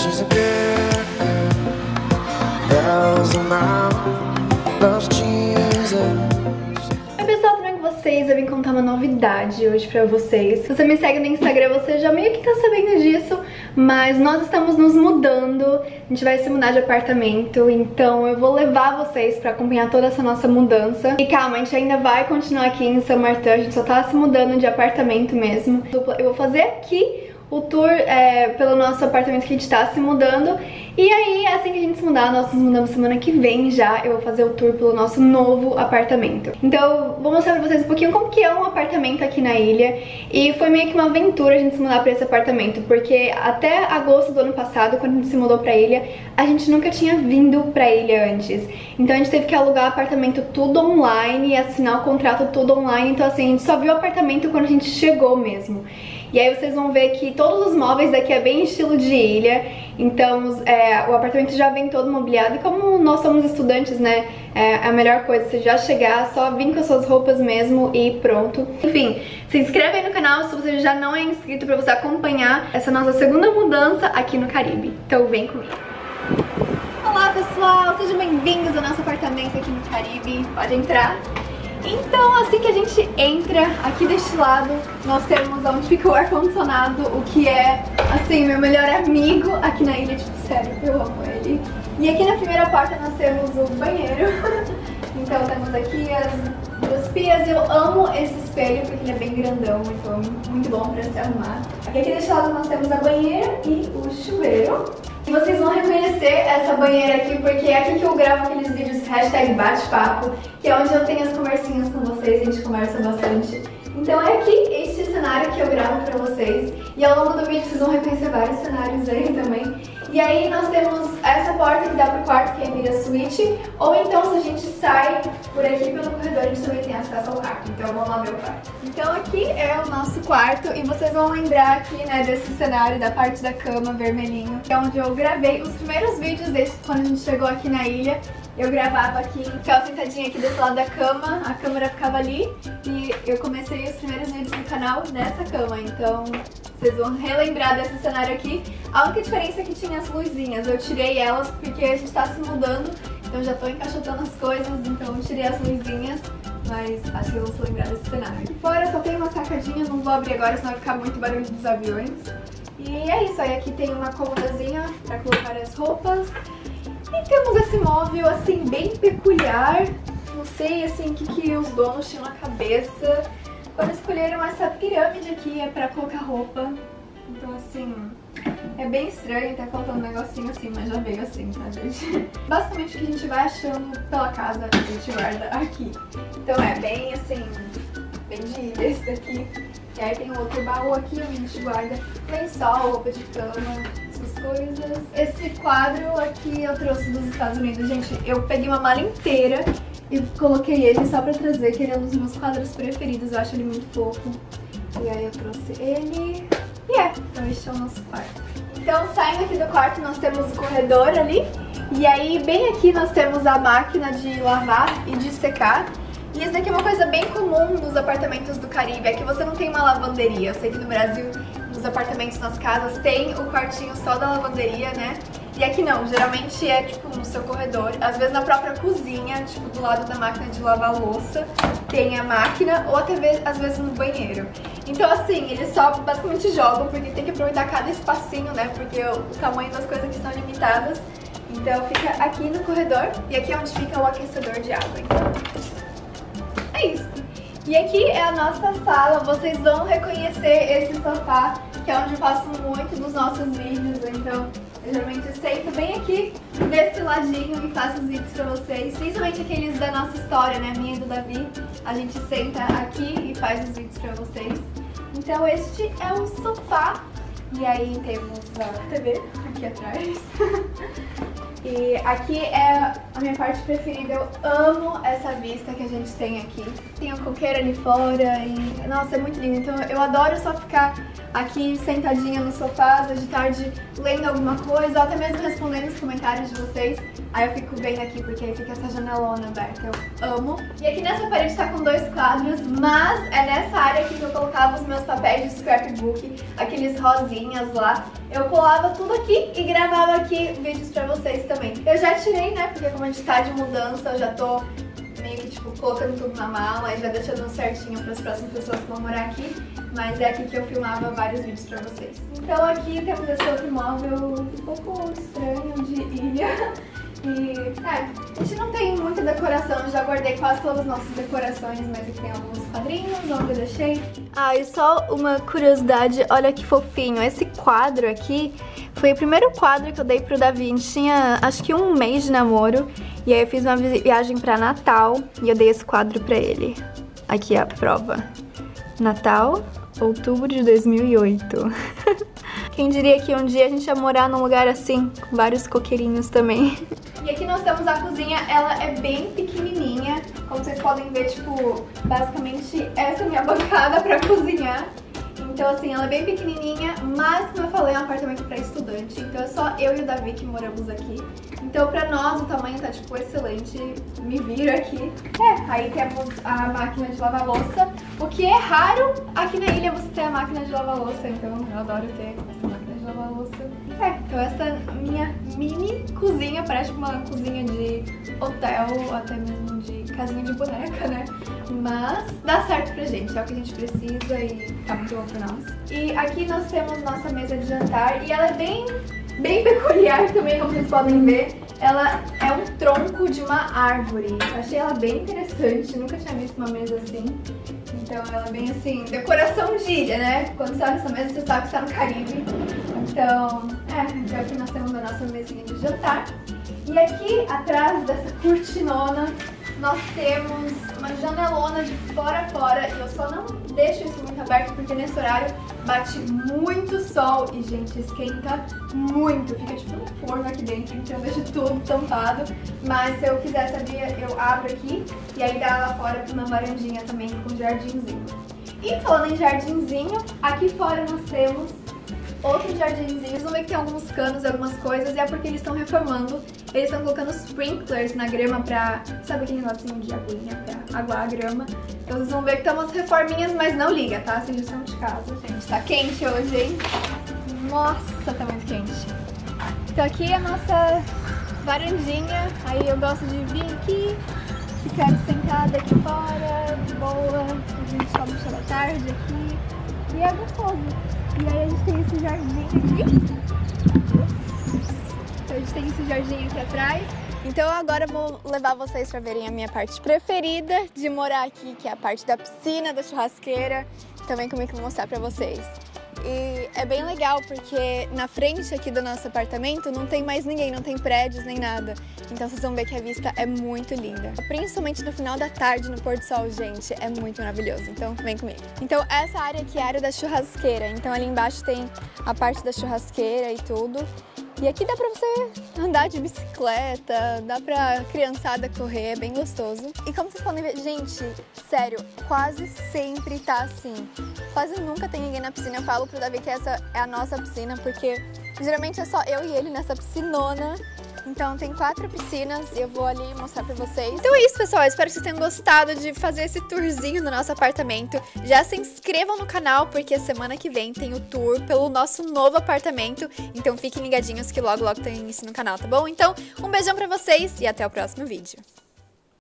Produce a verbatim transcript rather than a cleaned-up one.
she's a good girl. Bells around, loves Jesus. Oi pessoal, tudo bem com vocês? Eu vim contar uma novidade hoje pra vocês. Se você me segue no Instagram, você já meio que tá sabendo disso, mas nós estamos nos mudando. A gente vai se mudar de apartamento, então eu vou levar vocês pra acompanhar toda essa nossa mudança. E calma, a gente ainda vai continuar aqui em São Martin, a gente só tá se mudando de apartamento mesmo. Eu vou fazer aqui o tour é, pelo nosso apartamento que a gente tá se mudando. E aí, assim que a gente se mudar, nós nos mudamos semana que vem já, eu vou fazer o tour pelo nosso novo apartamento. Então, vou mostrar pra vocês um pouquinho como que é um apartamento aqui na ilha. E foi meio que uma aventura a gente se mudar pra esse apartamento, porque até agosto do ano passado, quando a gente se mudou pra ilha, a gente nunca tinha vindo pra ilha antes. Então a gente teve que alugar o apartamento tudo online e assinar o contrato tudo online. Então assim, a gente só viu o apartamento quando a gente chegou mesmo. E aí vocês vão ver que todos os móveis daqui é bem estilo de ilha. Então é, o apartamento já vem todo mobiliado. E como nós somos estudantes, né, é a melhor coisa, você já chegar, só vir com as suas roupas mesmo e pronto. Enfim, se inscreve aí no canal se você já não é inscrito, pra você acompanhar essa nossa segunda mudança aqui no Caribe. Então vem comigo. Olá pessoal, sejam bem-vindos ao nosso apartamento aqui no Caribe. Pode entrar. Então, assim que a gente entra aqui deste lado, nós temos onde fica o ar-condicionado, o que é, assim, meu melhor amigo aqui na ilha, tipo, sério, eu amo ele. E aqui na primeira porta nós temos o banheiro. Então temos aqui as duas pias. Eu amo esse espelho porque ele é bem grandão, então é muito bom pra se arrumar. Aqui, aqui deste lado nós temos a banheira e o chuveiro. E vocês vão reconhecer essa banheira aqui porque é aqui que eu gravo aqueles vídeos hashtag bate-papo, que é onde eu tenho as conversinhas com vocês, a gente conversa bastante. Então é aqui este cenário que eu gravo pra vocês. E ao longo do vídeo vocês vão reconhecer vários cenários aí também. E aí nós temos essa porta que dá pro quarto, que é a mira suíte. Ou então se a gente sai por aqui pelo corredor, a gente também tem acesso ao quarto. Então vamos lá ver o quarto. Então aqui é o nosso quarto e vocês vão lembrar aqui, né, desse cenário da parte da cama vermelhinho, que é onde eu gravei os primeiros vídeos desde quando a gente chegou aqui na ilha. Eu gravava aqui, ficava sentadinha aqui desse lado da cama, a câmera ficava ali e eu comecei os primeiros vídeos do canal nessa cama, então vocês vão relembrar desse cenário aqui. A única diferença é que tinha as luzinhas, eu tirei elas porque a gente tá se mudando, então já tô encaixotando as coisas, então eu tirei as luzinhas, mas acho que eu vou se lembrar desse cenário. Aqui fora só tem uma sacadinha, não vou abrir agora senão vai ficar muito barulho dos aviões. E é isso, aí aqui tem uma cômodazinha pra colocar as roupas. E temos esse móvel, assim, bem peculiar. Não sei, assim, o que, que os donos tinham na cabeça quando escolheram essa pirâmide aqui, é pra colocar roupa. Então, assim, é bem estranho, tá faltando um negocinho assim, mas já veio assim, tá, gente? Basicamente, o que a gente vai achando pela casa, a gente guarda aqui. Então, é bem, assim, bem de ilha esse daqui. E aí tem um outro baú aqui, onde a gente guarda lençol, roupa de cama, coisas. Esse quadro aqui eu trouxe dos Estados Unidos, gente, eu peguei uma mala inteira e coloquei ele só pra trazer, que ele é um dos meus quadros preferidos, eu acho ele muito fofo. E aí eu trouxe ele e é, então este é o nosso quarto. Então saindo aqui do quarto nós temos o corredor ali, e aí bem aqui nós temos a máquina de lavar e de secar. E isso daqui é uma coisa bem comum nos apartamentos do Caribe, é que você não tem uma lavanderia. Eu sei que no Brasil, nos apartamentos, nas casas, tem o quartinho só da lavanderia, né? E aqui não, geralmente é tipo no seu corredor, às vezes na própria cozinha, tipo do lado da máquina de lavar louça, tem a máquina, ou até às vezes no banheiro. Então assim, eles só basicamente jogam, porque tem que aproveitar cada espacinho, né? Porque o, o tamanho das coisas aqui são limitadas. Então fica aqui no corredor, e aqui é onde fica o aquecedor de água. Então é isso. E aqui é a nossa sala, vocês vão reconhecer esse sofá, que é onde eu faço muito dos nossos vídeos, então eu geralmente sento bem aqui desse ladinho e faço os vídeos pra vocês, principalmente aqueles da nossa história, né, minha e do Davi, a gente senta aqui e faz os vídeos pra vocês. Então este é o sofá, e aí temos a T V aqui atrás. E aqui é a minha parte preferida, eu amo essa vista que a gente tem aqui. Tem um coqueiro ali fora e, nossa, é muito lindo. Então eu adoro só ficar aqui sentadinha no sofá, às vezes de tarde lendo alguma coisa, ou até mesmo respondendo os comentários de vocês. Aí eu fico vendo aqui porque aí fica essa janelona aberta, eu amo. E aqui nessa parede tá com dois quadros, mas é nessa área aqui que eu colocava os meus papéis de scrapbook, aqueles rosinhas lá. eu colava tudo aqui e gravava aqui vídeos pra vocês também. Eu já tirei, né, porque como a gente tá de mudança, eu já tô meio que, tipo, colocando tudo na mala e já deixando certinho para as próximas pessoas que vão morar aqui. Mas é aqui que eu filmava vários vídeos pra vocês. Então aqui temos esse outro móvel um pouco estranho de ilha. E, é, a gente não tem muita decoração, eu já guardei quase todas as nossas decorações, mas aqui tem alguns quadrinhos onde eu deixei. Ah, e só uma curiosidade, olha que fofinho, esse quadro aqui foi o primeiro quadro que eu dei pro Davi. A gente tinha, acho que um mês de namoro, e aí eu fiz uma viagem pra Natal e eu dei esse quadro pra ele. Aqui é a prova. Natal, outubro de dois mil e oito. Quem diria que um dia a gente ia morar num lugar assim, com vários coqueirinhos também. E aqui nós temos a cozinha, ela é bem pequenininha. Como vocês podem ver, tipo, basicamente essa é a minha bancada pra cozinhar. Então assim, ela é bem pequenininha, mas como eu falei, é um apartamento pra estudante. Então é só eu e o Davi que moramos aqui. Então pra nós o tamanho tá tipo excelente, me viro aqui. É, aí temos a máquina de lavar louça, o que é raro aqui na ilha você ter a máquina de lavar louça, então eu adoro ter essa máquina de lavar louça. É, então essa minha mini cozinha, parece uma cozinha de hotel, ou até mesmo de casinha de boneca, né? Mas dá certo pra gente, é o que a gente precisa e tá muito bom pra nós. E aqui nós temos nossa mesa de jantar e ela é bem, bem peculiar também, como vocês podem ver. Ela é um tronco de uma árvore. Achei ela bem interessante, nunca tinha visto uma mesa assim. Então ela é bem assim, decoração de ilha, né? Quando você olha essa mesa, você sabe que está no Caribe. Então, é, aqui nós temos a nossa mesinha de jantar. E aqui, atrás dessa cortinona, nós temos uma janelona de fora a fora. E eu só não deixo isso muito aberto porque nesse horário bate muito sol e, gente, esquenta muito. Fica tipo um forno aqui dentro, então eu deixo tudo tampado. Mas se eu quiser, sabia, eu abro aqui e aí dá lá fora uma varandinha também com jardinzinho. E falando em jardinzinho, aqui fora nós temos outro jardinzinho. Vocês vão ver que tem alguns canos e algumas coisas, e é porque eles estão reformando. Eles estão colocando sprinklers na grama pra... Sabe aquele negocinho de aguinha pra aguar a grama? Então vocês vão ver que estão umas reforminhas, mas não liga, tá? Vocês já estão de casa, gente. Tá quente hoje, hein? Nossa, tá muito quente. Então aqui é a nossa varandinha. Aí eu gosto de vir aqui, ficar sentada aqui fora, de boa. A gente toma um chá da tarde aqui. E é gostoso. E aí a gente tem esse jardim aqui. Então a gente tem esse jardim aqui atrás. Então agora eu vou levar vocês para verem a minha parte preferida de morar aqui, que é a parte da piscina, da churrasqueira. Então vem comigo que eu vou mostrar para vocês. E é bem legal porque na frente aqui do nosso apartamento não tem mais ninguém, não tem prédios nem nada. Então vocês vão ver que a vista é muito linda. Principalmente no final da tarde, no pôr do sol, gente, é muito maravilhoso. Então vem comigo. Então essa área aqui é a área da churrasqueira. Então ali embaixo tem a parte da churrasqueira e tudo. E aqui dá pra você andar de bicicleta, dá pra criançada correr, é bem gostoso. E como vocês podem ver, gente, sério, quase sempre tá assim. Quase nunca tem ninguém na piscina. Eu falo pro Davi que essa é a nossa piscina, porque geralmente é só eu e ele nessa piscinona. Então tem quatro piscinas e eu vou ali mostrar pra vocês. Então é isso, pessoal. Eu espero que vocês tenham gostado de fazer esse tourzinho no nosso apartamento. Já se inscrevam no canal, porque semana que vem tem o tour pelo nosso novo apartamento. Então fiquem ligadinhos que logo, logo tem isso no canal, tá bom? Então um beijão pra vocês e até o próximo vídeo.